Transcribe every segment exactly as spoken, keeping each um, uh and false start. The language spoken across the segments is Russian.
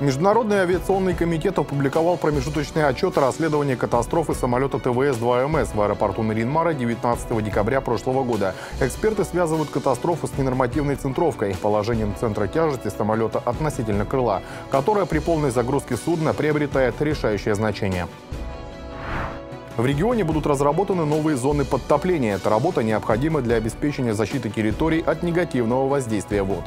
Международный авиационный комитет опубликовал промежуточный отчет о расследовании катастрофы самолета Тэ Вэ Эс два Эм Эс в аэропорту Нарьян-Мара девятнадцатого декабря прошлого года. Эксперты связывают катастрофу с ненормативной центровкой, положением центра тяжести самолета относительно крыла, которая при полной загрузке судна приобретает решающее значение. В регионе будут разработаны новые зоны подтопления. Эта работа необходима для обеспечения защиты территорий от негативного воздействия вод.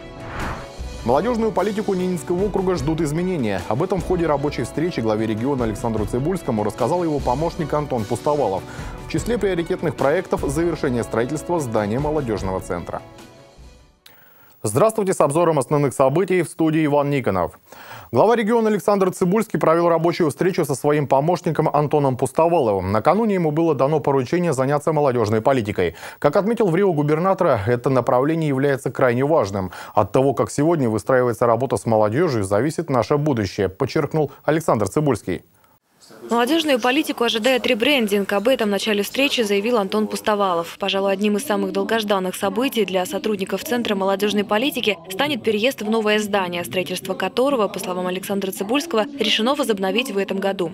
Молодежную политику Ненецкого округа ждут изменения. Об этом в ходе рабочей встречи главе региона Александру Цыбульскому рассказал его помощник Антон Пустовалов. В числе приоритетных проектов – завершение строительства здания молодежного центра. Здравствуйте, с обзором основных событий в студии Иван Никонов. Глава региона Александр Цыбульский провел рабочую встречу со своим помощником Антоном Пустоваловым. Накануне ему было дано поручение заняться молодежной политикой. Как отметил в Рио губернатора, это направление является крайне важным. От того, как сегодня выстраивается работа с молодежью, зависит наше будущее, подчеркнул Александр Цыбульский. Молодежную политику ожидает ребрендинг. Об этом в начале встречи заявил Антон Пустовалов. Пожалуй, одним из самых долгожданных событий для сотрудников Центра молодежной политики станет переезд в новое здание, строительство которого, по словам Александра Цыбульского, решено возобновить в этом году.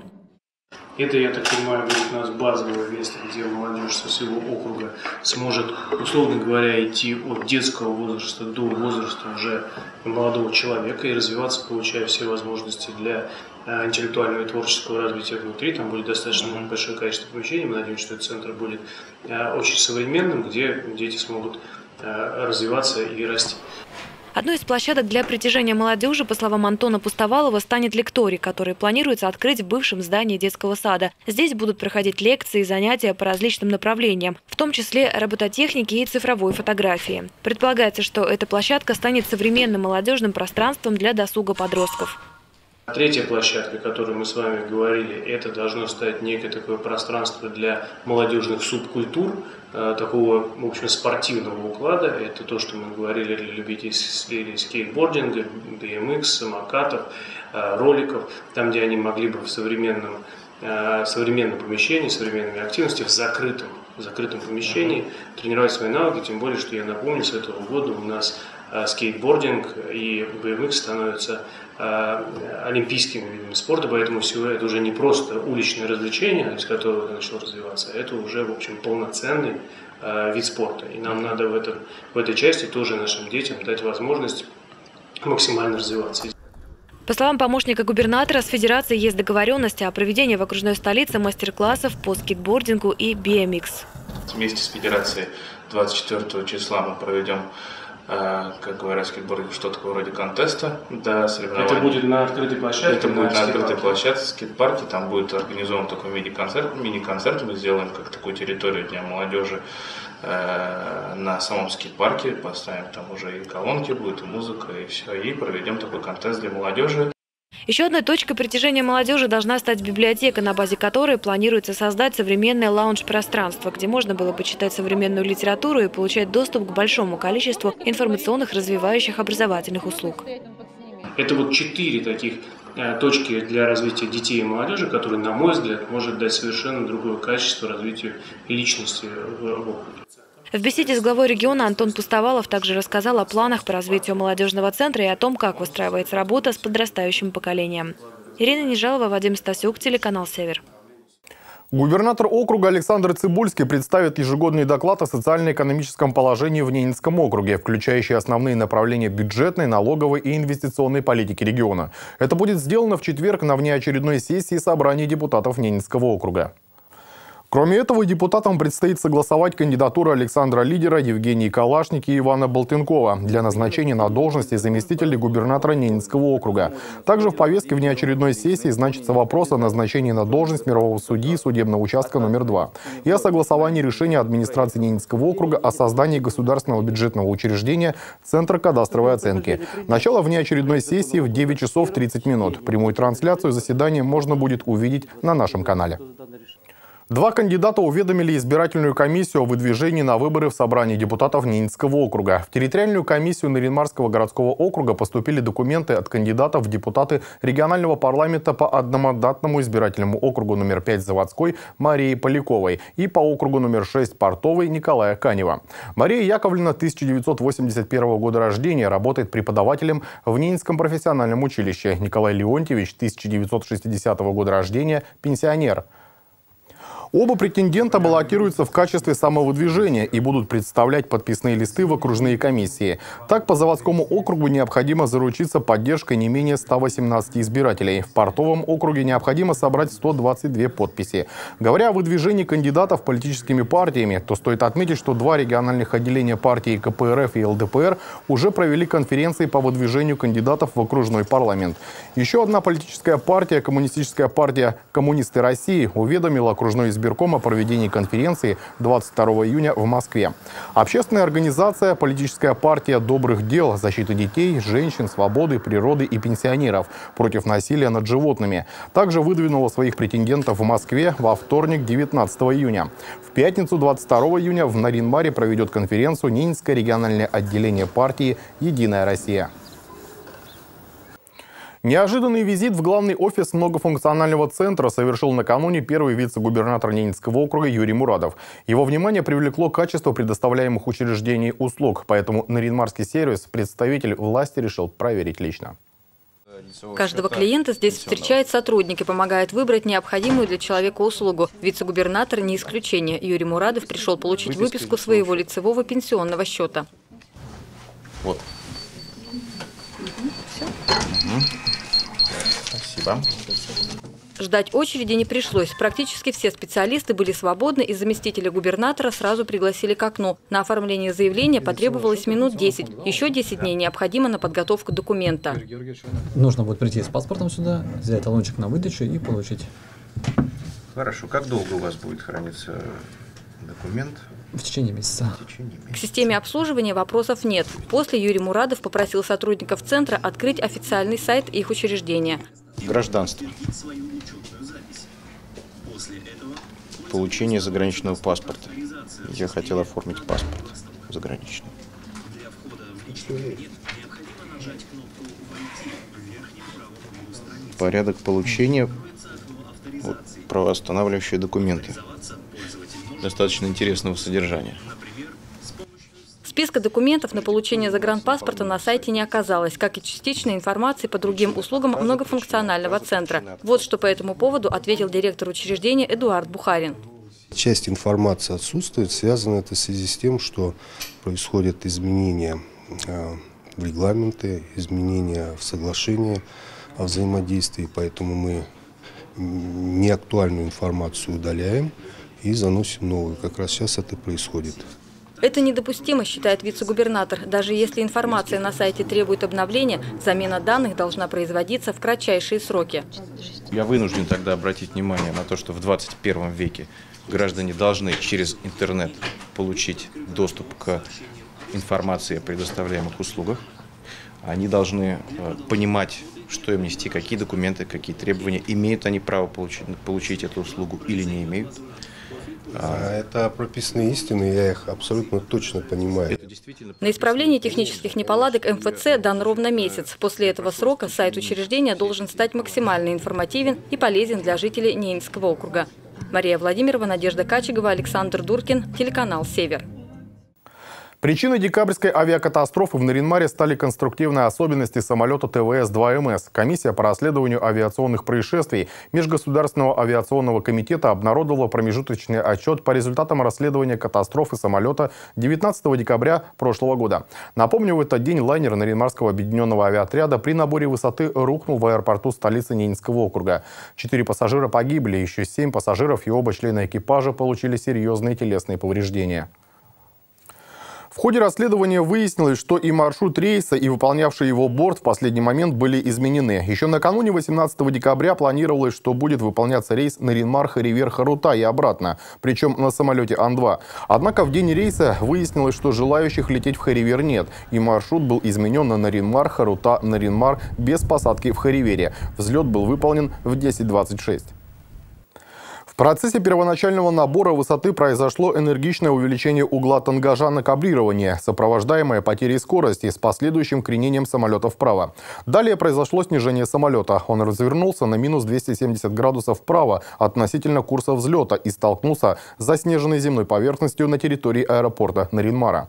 Это, я так понимаю, будет у нас базовое место, где молодежь со своего округа сможет, условно говоря, идти от детского возраста до возраста уже молодого человека и развиваться, получая все возможности для интеллектуального и творческого развития внутри. Там будет достаточно большое количество помещений. Мы надеемся, что этот центр будет очень современным, где дети смогут развиваться и расти. Одной из площадок для притяжения молодежи, по словам Антона Пустовалова, станет лекторий, который планируется открыть в бывшем здании детского сада. Здесь будут проходить лекции и занятия по различным направлениям, в том числе робототехники и цифровой фотографии. Предполагается, что эта площадка станет современным молодежным пространством для досуга подростков. Третья площадка, о которой мы с вами говорили, это должно стать некое такое пространство для молодежных субкультур, такого, в общем, спортивного уклада. Это то, что мы говорили для любителей скейтбординга, би эм икс, самокатов, роликов, там, где они могли бы в современном, современном помещении, современными активностями, в закрытом, в закрытом помещении тренировать свои навыки, тем более, что я напомню, с этого года у нас скейтбординг и би эм икс становятся олимпийскими видами спорта, поэтому все это уже не просто уличное развлечение, из которого это начало развиваться, а это уже, в общем, полноценный э, вид спорта. И нам надо в, этом, в этой части тоже нашим детям дать возможность максимально развиваться. По словам помощника губернатора, с федерацией есть договоренности о проведении в окружной столице мастер-классов по скейтбордингу и би эм икс. Вместе с федерацией двадцать четвёртого числа мы проведем, как говорят, скейтбординг, что такое вроде контеста, да, соревнований. Это будет на открытой площадке? Это будет на открытой площадке, в скейт-парке. Там будет организован такой мини-концерт. Мини-концерт мы сделаем как такую территорию для молодежи э, на самом скейт-парке. Поставим там уже и колонки, будет и музыка, и все. И проведем такой контест для молодежи. Еще одной точкой притяжения молодежи должна стать библиотека, на базе которой планируется создать современное лаунж-пространство, где можно было бы читать современную литературу и получать доступ к большому количеству информационных развивающих образовательных услуг. Это вот четыре таких э, точки для развития детей и молодежи, которые, на мой взгляд, может дать совершенно другое качество развитию личности в округе. В беседе с главой региона Антон Пустовалов также рассказал о планах по развитию молодежного центра и о том, как выстраивается работа с подрастающим поколением. Ирина Нежалова, Вадим Стасюк, телеканал «Север». Губернатор округа Александр Цыбульский представит ежегодный доклад о социально-экономическом положении в Ненецком округе, включающий основные направления бюджетной, налоговой и инвестиционной политики региона. Это будет сделано в четверг на внеочередной сессии собрания депутатов Ненецкого округа. Кроме этого, депутатам предстоит согласовать кандидатуру Александра Лидера, Евгении Калашники и Ивана Болтынкова для назначения на должности заместителей губернатора Ненецкого округа. Также в повестке внеочередной сессии значится вопрос о назначении на должность мирового судьи судебного участка номер два и о согласовании решения администрации Ненецкого округа о создании государственного бюджетного учреждения Центра кадастровой оценки. Начало внеочередной сессии в девять часов тридцать минут. Прямую трансляцию заседания можно будет увидеть на нашем канале. Два кандидата уведомили избирательную комиссию о выдвижении на выборы в собрании депутатов Ненецкого округа. В территориальную комиссию Наринмарского городского округа поступили документы от кандидатов в депутаты регионального парламента по одномандатному избирательному округу номер пять Заводской Марии Поляковой и по округу номер шесть Портовой Николая Канева. Мария Яковлевна тысяча девятьсот восемьдесят первого года рождения, работает преподавателем в Ненецком профессиональном училище. Николай Леонтьевич тысяча девятьсот шестидесятого года рождения, пенсионер. Оба претендента баллотируются в качестве самовыдвижения и будут представлять подписные листы в окружные комиссии. Так, по Заводскому округу необходимо заручиться поддержкой не менее ста восемнадцати избирателей. В Портовом округе необходимо собрать сто двадцать две подписи. Говоря о выдвижении кандидатов политическими партиями, то стоит отметить, что два региональных отделения партии ка пэ эр эф и эл дэ пэ эр уже провели конференции по выдвижению кандидатов в окружной парламент. Еще одна политическая партия, Коммунистическая партия «Коммунисты России», уведомила окружной избиратель о проведении конференции двадцать второго июня в Москве. Общественная организация «Политическая партия добрых дел. Защиты детей, женщин, свободы, природы и пенсионеров против насилия над животными» также выдвинула своих претендентов в Москве во вторник, девятнадцатого июня. В пятницу, двадцать второго июня, в Наринмаре проведет конференцию Ненецкое региональное отделение партии «Единая Россия». Неожиданный визит в главный офис многофункционального центра совершил накануне первый вице-губернатор Ненецкого округа Юрий Мурадов. Его внимание привлекло качество предоставляемых учреждений услуг, поэтому Наринмарский сервис представитель власти решил проверить лично. Каждого клиента здесь встречает сотрудник и помогает выбрать необходимую для человека услугу. Вице-губернатор не исключение. Юрий Мурадов пришел получить выписку своего лицевого пенсионного счета. Вот. Угу. Спасибо. Ждать очереди не пришлось. Практически все специалисты были свободны, и заместителя губернатора сразу пригласили к окну. На оформление заявления потребовалось минут десять. Еще десять дней необходимо на подготовку документа. Нужно будет прийти с паспортом сюда, взять талончик на выдачу и получить. Хорошо. Как долго у вас будет храниться документ? В течение месяца. В течение месяца. К системе обслуживания вопросов нет. После Юрий Мурадов попросил сотрудников центра открыть официальный сайт их учреждения. Гражданство. Получение заграничного паспорта. Я хотел оформить паспорт заграничный. Порядок получения. Вот, правоостанавливающие документы. Достаточно интересного содержания. Списка документов на получение загранпаспорта на сайте не оказалось, как и частичной информации по другим услугам многофункционального центра. Вот что по этому поводу ответил директор учреждения Эдуард Бухарин. Часть информации отсутствует, связано это в связи с тем, что происходят изменения в регламенте, изменения в соглашении о взаимодействии, поэтому мы неактуальную информацию удаляем и заносим новую. Как раз сейчас это происходит. Это недопустимо, считает вице-губернатор. Даже если информация на сайте требует обновления, замена данных должна производиться в кратчайшие сроки. Я вынужден тогда обратить внимание на то, что в двадцать первом веке граждане должны через интернет получить доступ к информации о предоставляемых услугах. Они должны понимать, что им нести, какие документы, какие требования, имеют они право получить, получить эту услугу или не имеют. Это прописанные истины, я их абсолютно точно понимаю. На исправление технических неполадок эм эф цэ дан ровно месяц. После этого срока сайт учреждения должен стать максимально информативен и полезен для жителей Ненецкого округа. Мария Владимирова, Надежда Качегова, Александр Дуркин, телеканал «Север». Причиной декабрьской авиакатастрофы в Наринмаре стали конструктивные особенности самолета тэ вэ эс два эм эс. Комиссия по расследованию авиационных происшествий Межгосударственного авиационного комитета обнародовала промежуточный отчет по результатам расследования катастрофы самолета девятнадцатого декабря прошлого года. Напомню, в этот день лайнер Наринмарского объединенного авиаотряда при наборе высоты рухнул в аэропорту столицы Ненецкого округа. Четыре пассажира погибли, еще семь пассажиров и оба члена экипажа получили серьезные телесные повреждения. В ходе расследования выяснилось, что и маршрут рейса, и выполнявший его борт в последний момент были изменены. Еще накануне восемнадцатого декабря планировалось, что будет выполняться рейс Наринмар-Харивер-Харута и обратно, причем на самолете Ан два. Однако в день рейса выяснилось, что желающих лететь в Харивер нет, и маршрут был изменен на Наринмар-Харута-Наринмар без посадки в Харивере. Взлет был выполнен в десять двадцать шесть. В В процессе первоначального набора высоты произошло энергичное увеличение угла тангажа на каблирование, сопровождаемое потерей скорости с последующим кренением самолета вправо. Далее произошло снижение самолета. Он развернулся на минус двести семьдесят градусов вправо относительно курса взлета и столкнулся с заснеженной земной поверхностью на территории аэропорта Нарин-Мара.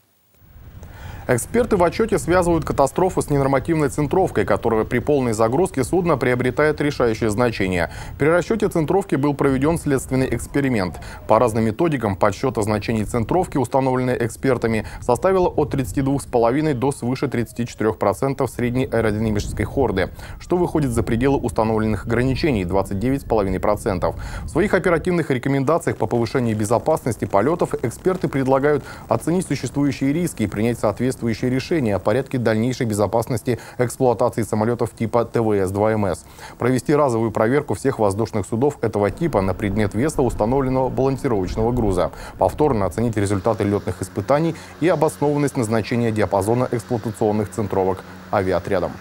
Эксперты в отчете связывают катастрофу с ненормативной центровкой, которая при полной загрузке судна приобретает решающее значение. При расчете центровки был проведен следственный эксперимент. По разным методикам подсчета значений центровки, установленной экспертами, составила от тридцати двух с половиной до свыше тридцати четырёх процентов средней аэродинамической хорды, что выходит за пределы установленных ограничений – двадцать девять с половиной процентов. В своих оперативных рекомендациях по повышению безопасности полетов эксперты предлагают оценить существующие риски и принять соответствующие решения о порядке дальнейшей безопасности эксплуатации самолетов типа Тэ Вэ Эс два Эм Эс, провести разовую проверку всех воздушных судов этого типа на предмет веса установленного балансировочного груза, повторно оценить результаты летных испытаний и обоснованность назначения диапазона эксплуатационных центровок авиаотрядом.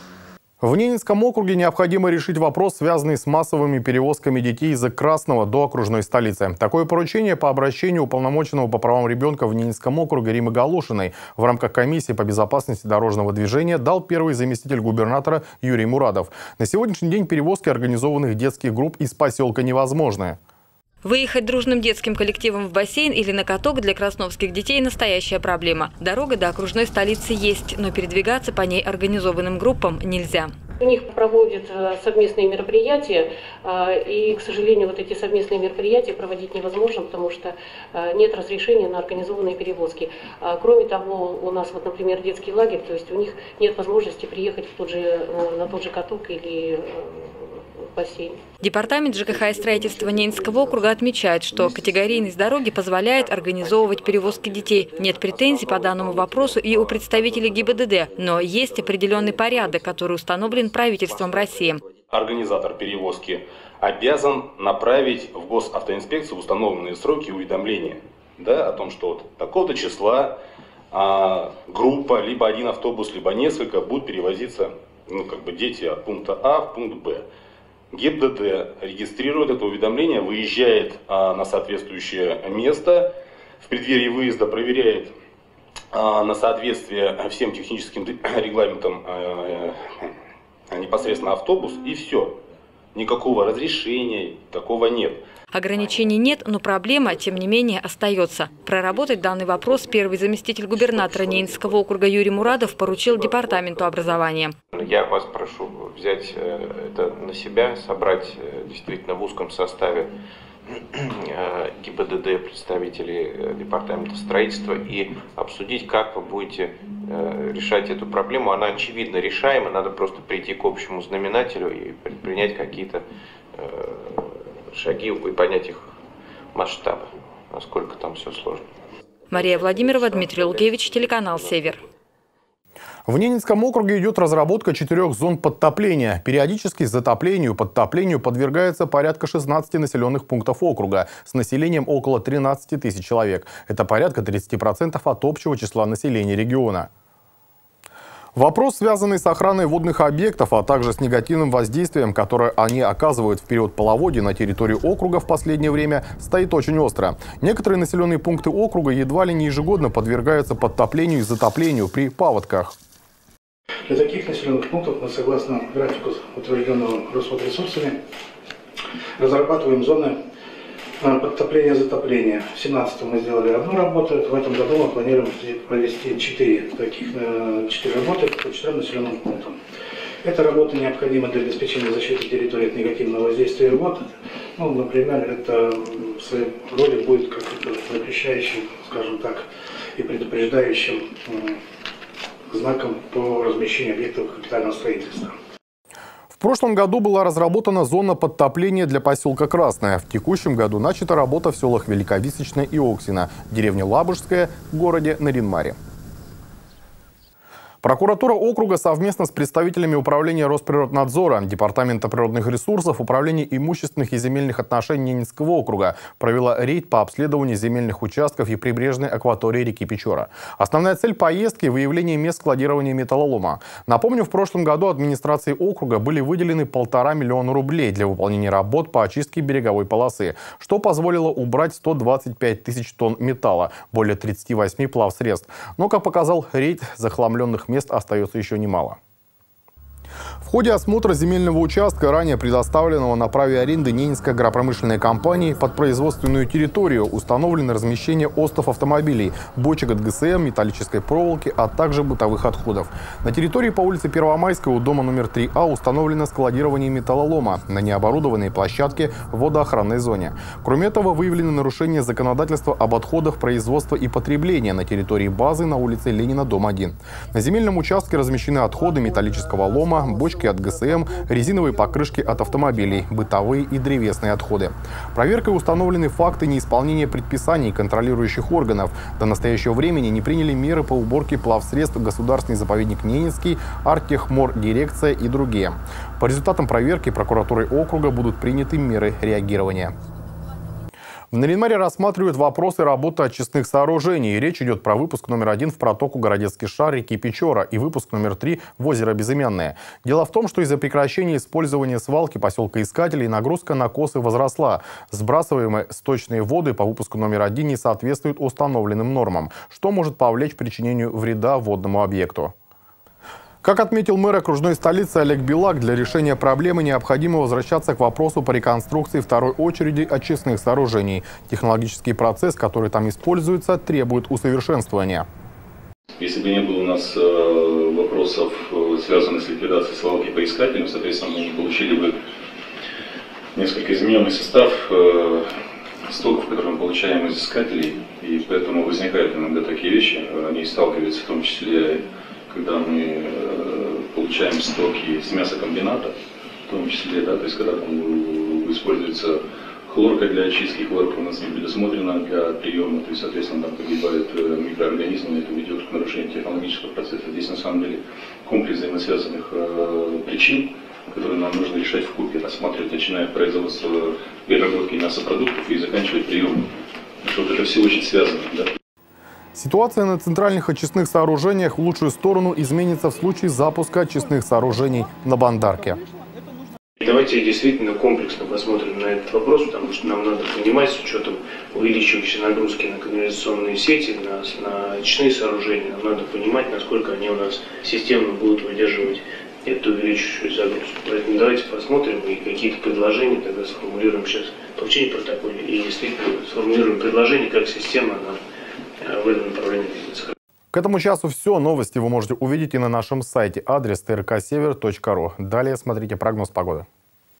В Ненецком округе необходимо решить вопрос, связанный с массовыми перевозками детей из Красного до окружной столицы. Такое поручение по обращению уполномоченного по правам ребенка в Ненецком округе Римы Галушиной в рамках комиссии по безопасности дорожного движения дал первый заместитель губернатора Юрий Мурадов. На сегодняшний день перевозки организованных детских групп из поселка невозможны. Выехать дружным детским коллективом в бассейн или на каток для красновских детей – настоящая проблема. Дорога до окружной столицы есть, но передвигаться по ней организованным группам нельзя. У них проводят совместные мероприятия, и, к сожалению, вот эти совместные мероприятия проводить невозможно, потому что нет разрешения на организованные перевозки. Кроме того, у нас, вот, например, детский лагерь, то есть у них нет возможности приехать в тот же, на тот же каток или бассейн. Департамент Ж К Х и строительства Ненецкого округа отмечает, что категорийность дороги позволяет организовывать перевозки детей. Нет претензий по данному вопросу и у представителей Г И Б Д Д, но есть определенный порядок, который установлен правительством России. Организатор перевозки обязан направить в госавтоинспекцию в установленные сроки уведомления, да, о том, что вот такого-то числа а, группа, либо один автобус, либо несколько будут перевозиться, ну, как бы дети от пункта А в пункт Б. Г И Б Д Д регистрирует это уведомление, выезжает а, на соответствующее место, в преддверии выезда проверяет а, на соответствие всем техническим регламентам а, а, непосредственно автобус, и все. Никакого разрешения такого нет. Ограничений нет, но проблема, тем не менее, остается. Проработать данный вопрос первый заместитель губернатора Ненецкого округа Юрий Мурадов поручил департаменту образования. Я вас прошу взять это на себя, собрать действительно в узком составе Г И Б Д Д, представителей департамента строительства, и обсудить, как вы будете решать эту проблему. Она очевидно решаема, надо просто прийти к общему знаменателю и предпринять какие-то шаги и понять их масштабы, насколько там все сложно. Мария Владимирова, Дмитрий Лукевич, телеканал «Север». В Ненецком округе идет разработка четырех зон подтопления. Периодически затоплению и подтоплению подвергается порядка шестнадцати населенных пунктов округа с населением около тринадцати тысяч человек. Это порядка тридцати процентов от общего числа населения региона. Вопрос, связанный с охраной водных объектов, а также с негативным воздействием, которое они оказывают в период половодья на территории округа в последнее время, стоит очень остро. Некоторые населенные пункты округа едва ли не ежегодно подвергаются подтоплению и затоплению при паводках. Для таких населенных пунктов мы, согласно графику, утвержденного Росводресурсами, разрабатываем зоны подтопления-затопления. В две тысячи семнадцатом мы сделали одну работу, в этом году мы планируем провести четыре таких четыре работы по четырем населенным пунктам. Эта работа необходима для обеспечения защиты территории от негативного воздействия вод. Ну, например, это в своей роли будет как запрещающим, скажем так, и предупреждающим знаком по размещению объектов капитального строительства. В прошлом году была разработана зона подтопления для поселка Красное. В текущем году начата работа в селах Великовисочное и Оксино, деревня Лабужская в городе Нарин-Маре. Прокуратура округа совместно с представителями Управления Росприроднадзора, Департамента природных ресурсов, Управления имущественных и земельных отношений Ненецкого округа провела рейд по обследованию земельных участков и прибрежной акватории реки Печора. Основная цель поездки – выявление мест складирования металлолома. Напомню, в прошлом году администрации округа были выделены полтора миллиона рублей для выполнения работ по очистке береговой полосы, что позволило убрать сто двадцать пять тысяч тонн металла, более тридцати восьми плавсредств. Но, как показал рейд, захламленных мест остается еще немало. В ходе осмотра земельного участка, ранее предоставленного на праве аренды Ненецкой агропромышленной компании под производственную территорию, установлено размещение остов автомобилей, бочек от ГСМ, металлической проволоки, а также бытовых отходов. На территории по улице Первомайской у дома номер три А установлено складирование металлолома на необорудованной площадке в водоохранной зоне. Кроме этого, выявлены нарушения законодательства об отходах производства и потребления на территории базы на улице Ленина, дом один. На земельном участке размещены отходы металлического лома, бочки от ГСМ, резиновые покрышки от автомобилей, бытовые и древесные отходы. Проверкой установлены факты неисполнения предписаний контролирующих органов. До настоящего времени не приняли меры по уборке плавсредств Государственный заповедник Ненецкий, Арттехмордирекция и другие. По результатам проверки прокуратурой округа будут приняты меры реагирования. В Наринмаре рассматривают вопросы работы очистных сооружений. Речь идет про выпуск номер один в протоку Городецкий шар реки Печора и выпуск номер три в озеро Безымянное. Дело в том, что из-за прекращения использования свалки поселка Искателей нагрузка на косы возросла. Сбрасываемые сточные воды по выпуску номер один не соответствуют установленным нормам, что может повлечь причинению вреда водному объекту. Как отметил мэр окружной столицы Олег Белак, для решения проблемы необходимо возвращаться к вопросу по реконструкции второй очереди очистных сооружений. Технологический процесс, который там используется, требует усовершенствования. Если бы не было у нас э, вопросов, связанных с ликвидацией свалки по искателям, соответственно, мы получили бы несколько измененный состав э, стоков, которые мы получаем из искателей. И поэтому возникают иногда такие вещи, они сталкиваются в том числе, когда мы э, получаем стоки с мясокомбината, в том числе, да, то есть когда там используется хлорка для очистки, хлорка у нас не предусмотрена для приема, то есть, соответственно, там погибают э, микроорганизмы, это ведет к нарушению технологического процесса. Здесь, на самом деле, комплекс взаимосвязанных э, причин, которые нам нужно решать вкупе, рассматривать, начиная от производства переработки мясопродуктов и заканчивая приемом. Потому что вот это все очень связано, да. Ситуация на центральных очистных сооружениях в лучшую сторону изменится в случае запуска очистных сооружений на Бандарке. Давайте действительно комплексно посмотрим на этот вопрос, потому что нам надо понимать, с учетом увеличивающейся нагрузки на канализационные сети, на, на очистные сооружения, нам надо понимать, насколько они у нас системно будут выдерживать эту увеличивающуюся загрузку. Поэтому давайте посмотрим и какие-то предложения тогда сформулируем сейчас в поручении протоколе и действительно сформулируем предложение, как система нам в этом направлении двигаться. К этому часу все. Новости вы можете увидеть и на нашем сайте. Адрес тэ эр ка север точка ру. Далее смотрите прогноз погоды.